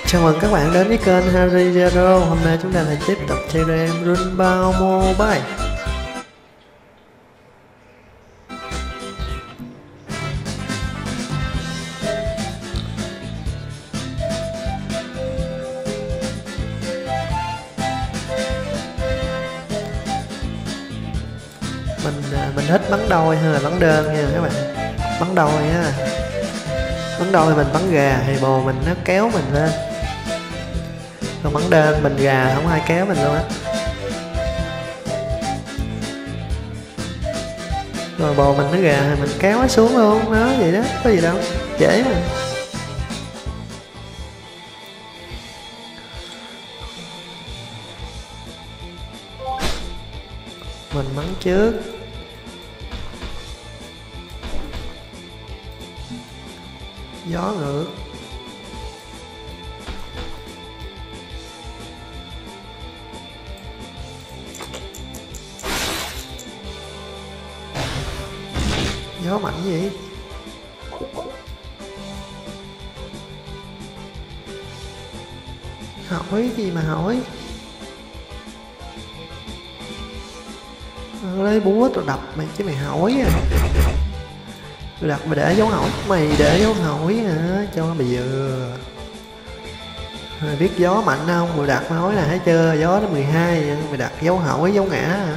Chào mừng các bạn đến với kênh Harry Zero. Hôm nay chúng ta lại tiếp tục chơi game Runbound Mobile. Mình thích bắn đôi hơn là bắn đơn nha các bạn. Bắn đôi nha. Bắn đôi mình bắn gà thì bồ mình nó kéo mình lên, còn bắn đơn mình gà không ai kéo mình luôn á. Rồi bồ mình nó gà thì mình kéo nó xuống luôn, nó vậy đó, có gì đâu, dễ mà. Mình bắn trước. Gió ngược. Gió mạnh vậy. Hỏi gì mà hỏi. Lấy búa tôi đập mày chứ mày hỏi à. Tôi đặt mày để dấu hỏi. Mày để dấu hỏi hả? Cho mày vừa. Mày biết gió mạnh không? Mày đặt nói là thấy chưa? Gió nó 12. Mày đặt dấu hỏi dấu ngã hả?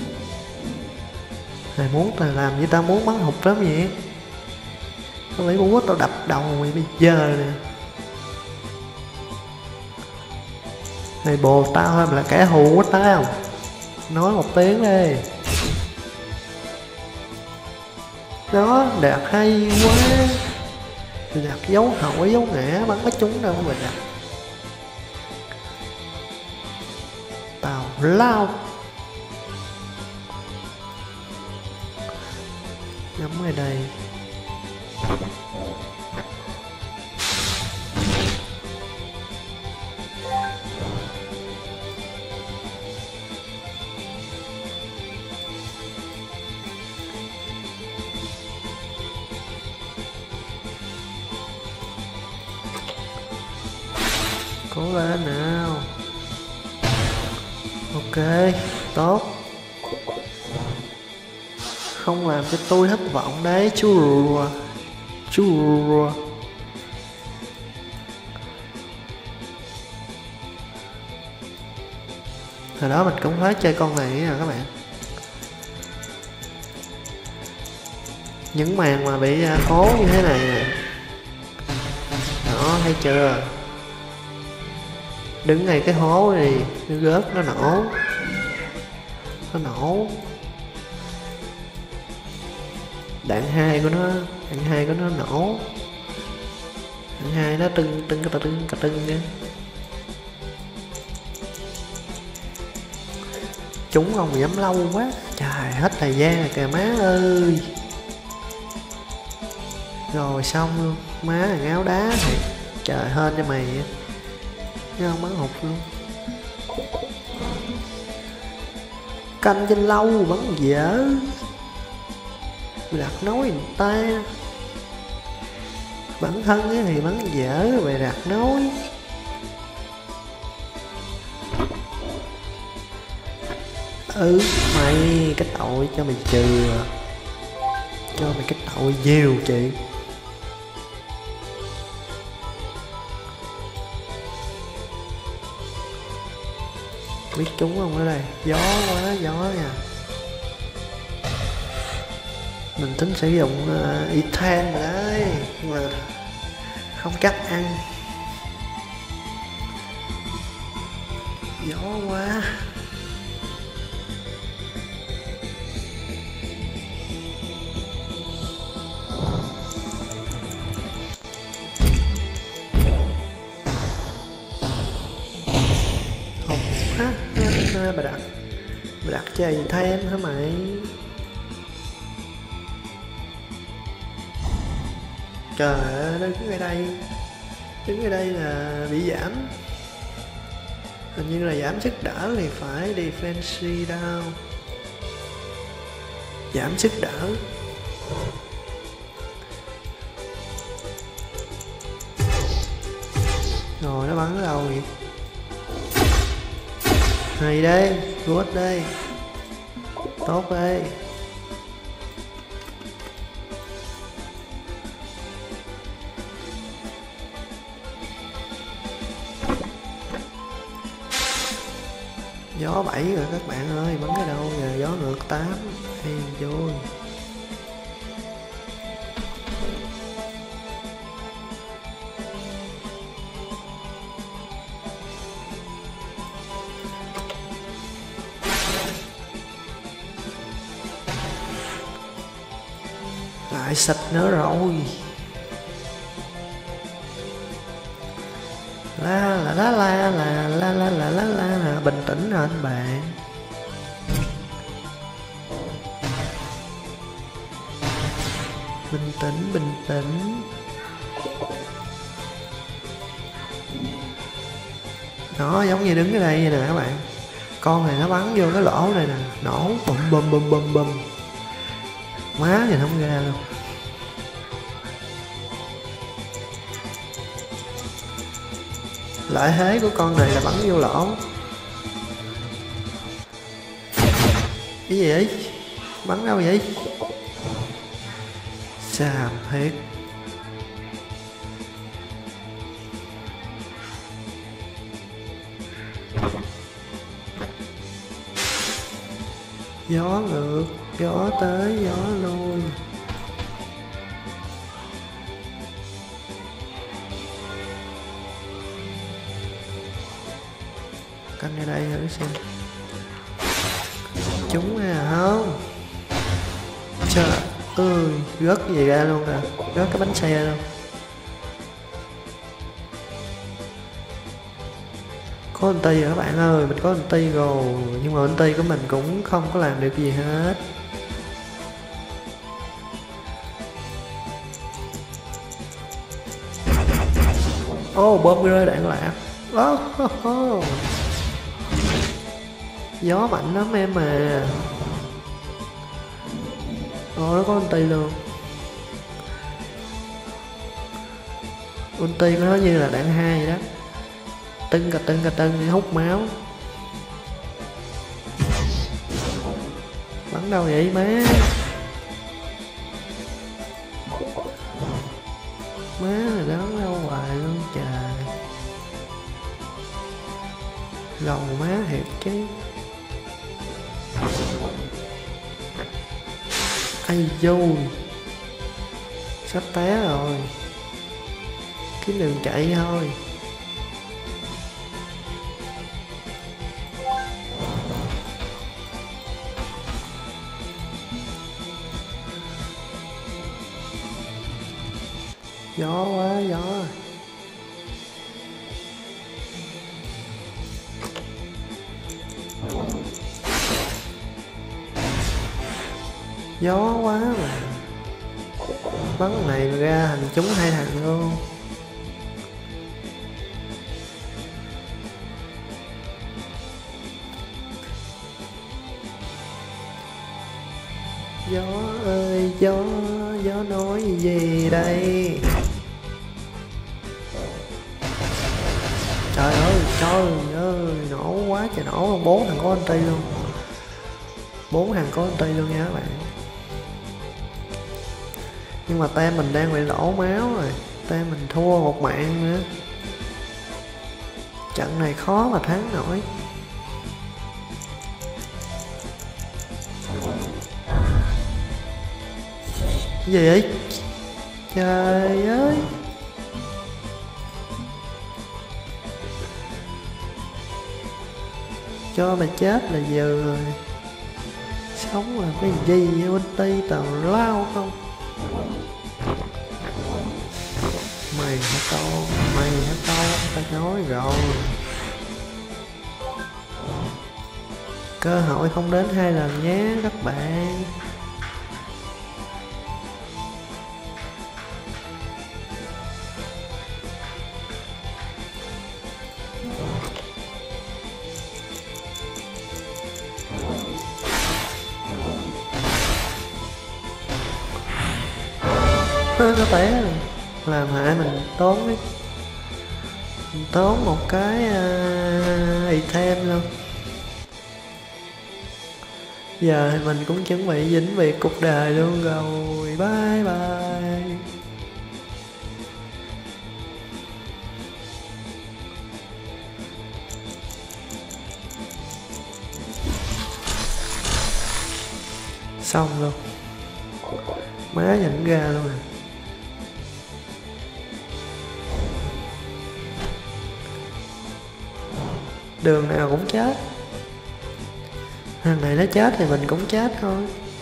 Mày muốn tao làm với tao muốn bắn hụt lắm vậy. Tao lấy búa tao đập đầu mày bây giờ nè. Mày bồ tao hay là kẻ thù của tao? Nói một tiếng đi. Đó, đạt hay quá. Mày đặt dấu hỏi dấu ngã bắn có trúng đâu mày đặt. Tào lao. Ngắm ở đây. Cố lên nào. Ok, tốt. Không làm cho tôi thất vọng đấy chú rùa. Chú rùa. Hồi đó mình cũng phải chơi con này nè các bạn. Những màn mà bị hố như thế này nè. Đó, thấy chưa? Đứng ngay cái hố thì nó rớt, nó nổ. Nó nổ. Đạn 2 của nó nổ. Đạn 2 nó tưng cà tưng nha. Chúng không dám lâu quá. Trời, hết thời gian rồi kìa má ơi. Rồi xong luôn. Má là ngáo đá thiệt. Trời, hên cho mày vậy. Chứ không bắn hụt luôn. Canh trên lâu bắn dở. Đặt nói người ta. Bản thân thì bắn dở rồi đặt nói. Mày cái tội cho mày trừ. Cho mày cái tội nhiều chị. Biết chúng không ở đây. Gió quá, gió nha. Mình tính sử dụng Ethan rồi đấy, nhưng mà không chắc ăn. Gió quá. Bà đặt chơi Ethan hả mày? Trời ơi, nó đứng ở đây. Đứng ở đây là bị giảm. Hình như là giảm sức đỡ thì phải defensive down. Giảm sức đỡ. Rồi nó bắn ở đâu vậy? Hay đây, good đây. Tốt đây. Gió 7 rồi các bạn ơi, bắn ở đâu giờ? Gió ngược 8. Hay vui. Lại xịt nữa rồi. La bình tĩnh rồi anh bạn. Bình tĩnh. Nó giống như đứng ở đây vậy nè các bạn. Con này nó bắn vô cái lỗ này nè, nổ bùm. Má nhìn không ra luôn. Lợi thế của con này là bắn vô lỗ. Cái gì vậy? Bắn đâu vậy? Xàm thiệt. Gió ngược, gió tới, gió lui. Canh ra đây thử xem. Chúng à không? Trời ơi, rớt gì ra luôn à, rớt cái bánh xe luôn. Có ulti rồi các bạn ơi, mình có ulti rồi. Nhưng mà ulti của mình cũng không có làm được gì hết. Ô, bom rơi đạn lạc. Gió mạnh lắm em à. Nó có ulti luôn. Ulti của nó như là đạn 2 vậy đó. Tưng cà tưng đi hút máu. Bắn đâu vậy má? Má là đón đâu hoài luôn trời. Gầu má thiệt chứ. Ai vô. Sắp té rồi. Kiếm đường chạy thôi. Gió quá gió. Gió quá mà. Bắn này ra thành chúng 2 thằng luôn. Gió ơi gió, gió nói gì đây? Trời ơi, nổ quá trời nổ luôn. 4 thằng có ulti luôn. 4 thằng có ulti luôn nha các bạn. Nhưng mà tem mình đang bị đổ máu rồi. Tem mình thua một mạng nữa. Trận này khó mà thắng nổi. Cái gì vậy? Trời ơi. Cho mày chết là giờ rồi. Sống là cái gì vậy? Ulti tào lao không? Mày hả con, tao nói rồi. Cơ hội không đến 2 lần nhé các bạn. Nó té rồi. Làm hại mình tốn tốn một cái item luôn. Giờ thì mình cũng chuẩn bị dính việc cuộc đời luôn rồi. Bye bye. Xong luôn. Má nhận ra luôn à. Đường nào cũng chết. Thằng này nó chết thì mình cũng chết thôi.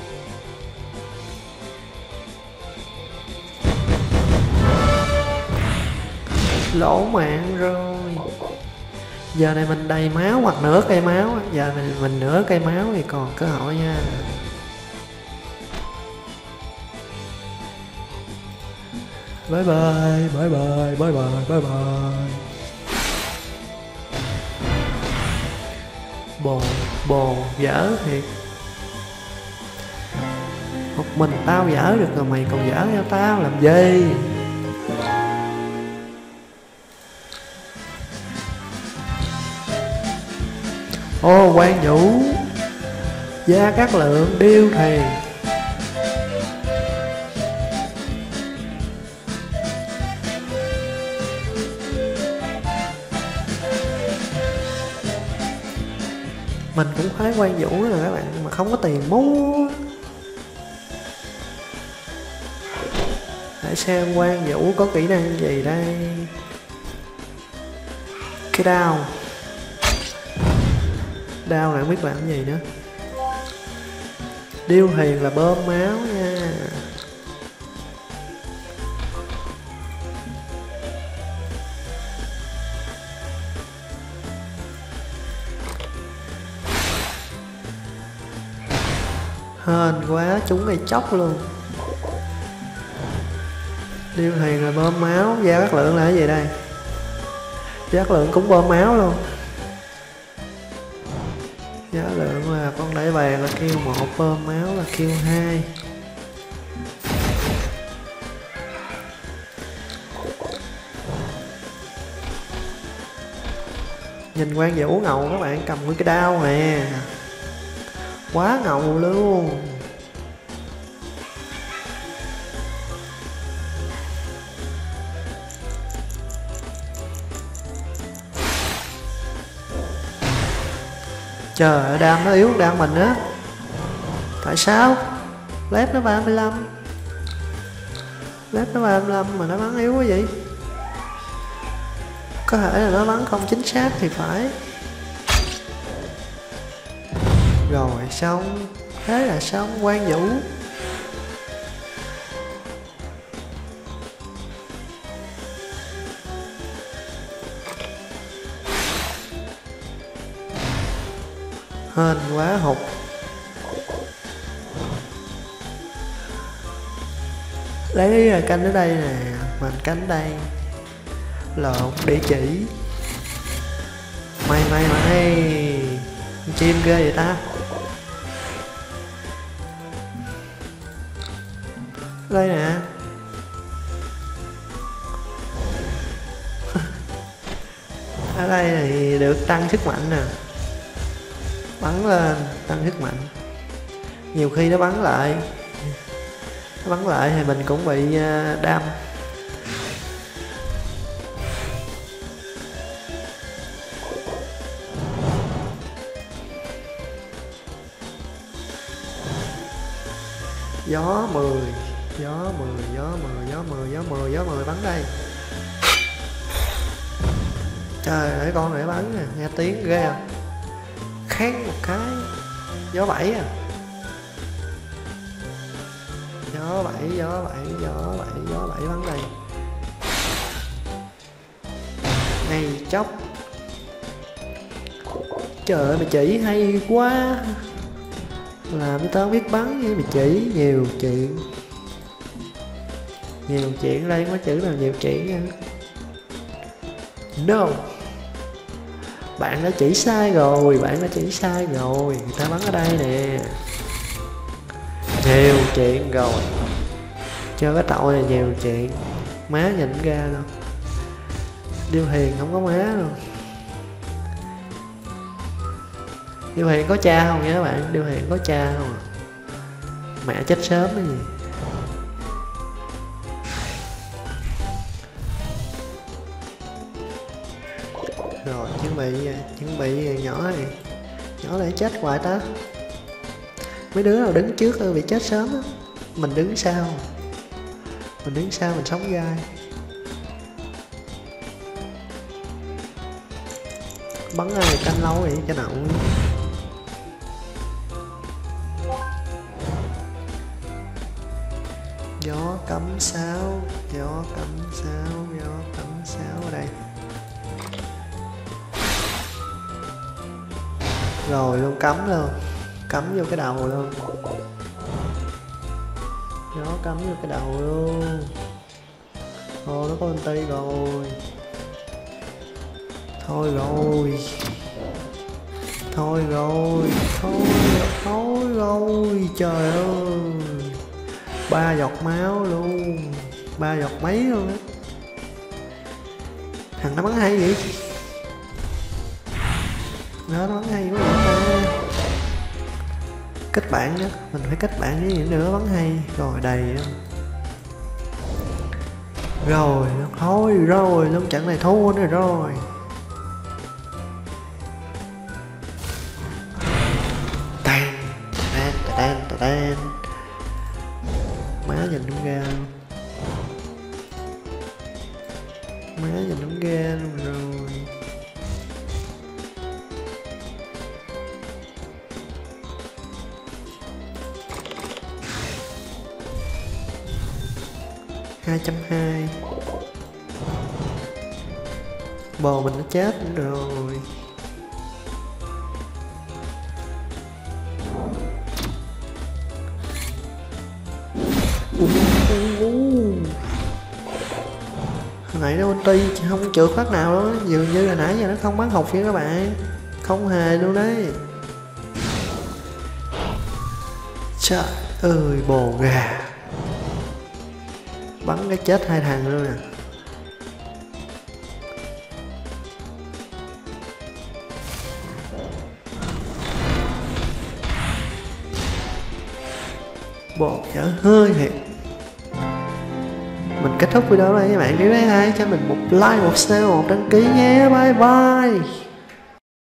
Lỗ mạng rồi. Giờ này mình đầy máu hoặc nửa cây máu. Giờ này mình nửa cây máu thì còn cơ hội nha. Bye bye, bye bye, bye bye, bye bye. Bồ, dở thiệt. Một mình tao dở được rồi mày còn dở theo tao làm gì? Ô Quan Vũ, Gia Cát Lượng, Điêu Thuyền. Mình cũng khoái Quan Vũ rồi các bạn, mà không có tiền mua. Để xem Quan Vũ có kỹ năng gì đây. Cái đao. Đao này không biết làm cái gì nữa. Điêu Thuyền là bơm máu nha. Hên quá, trúng cây chóc luôn. Điêu Thuyền là bơm máu. Gia Cát Lượng là cái gì đây? Gia Cát Lượng cũng bơm máu luôn. Gia Cát Lượng là con đẩy vàng là kêu 1, bơm máu là kêu 2. Nhìn Quan Vũ ngầu các bạn, cầm cái đao nè. Quá ngầu luôn. Trời ơi, đam nó yếu đam mình á. Tại sao? Lép nó 35. Lép nó 35 mà nó bắn yếu quá vậy? Có thể là nó bắn không chính xác thì phải. Rồi xong. Thế là xong Quan Vũ. Hên quá hụt. Lấy canh ở đây nè. Mình canh đây. Lộn địa chỉ. May chim ghê vậy ta. Đây nè. Ở đây thì được tăng sức mạnh nè. Bắn lên tăng sức mạnh. Nhiều khi nó bắn lại. Nó bắn lại thì mình cũng bị đam. Gió 10. Gió 10 bắn đây. Trời ơi con này bắn nè, nghe tiếng ghê không? Kháng một cái. Gió 7 à. Gió 7 bắn đây. Ngay chốc. Trời ơi mày chỉ hay quá. Làm cho tao biết bắn với mày chỉ. Nhiều chuyện. Nhiều chuyện đây, có chữ nào nhiều chuyện nha. No. Bạn đã chỉ sai rồi. Người ta bắn ở đây nè. Nhiều chuyện rồi. Chơi cái tội này nhiều chuyện. Má nhìn ra đâu. Điêu Hiền không có má luôn. Điêu Hiền có cha không nha các bạn? Điêu Hiền có cha không à? Mẹ chết sớm cái gì. Rồi chuẩn bị nhỏ này. Nhỏ này chết hoài ta. Mấy đứa nào đứng trước bị chết sớm á. Mình đứng sau. Mình sống dai. Bắn ai canh lâu vậy cho nậu. Gió cấm sáo ở đây. Rồi luôn, cắm vô cái đầu luôn. Gió cắm vô cái đầu luôn. Ồ, nó có ulti rồi. Thôi rồi, trời ơi. 3 giọt máu luôn. 3 giọt mấy luôn á. Thằng nó bắn hay vậy. Nó bắn hay quá vậy ta. Kết bạn nhá, mình phải kết bạn với những đứa bắn hay. Rồi đầy rồi, thôi rồi, luôn trận này thua nữa rồi. Tan. Má nhìn đúng ra luôn. Rồi. $220. Bò mình nó chết rồi. Hồi nãy nó ulti không trượt phát nào đó. Dường như là nãy giờ nó không bắn hụt nha các bạn. Không hề luôn đấy. Trời ơi, bồ gà. Bắn cái chết 2 thằng luôn nè. Bồ dở hơi thiệt. Mình kết thúc video đây các bạn. Nếu thấy hay cho mình một like, một share, một đăng ký nhé. Bye bye.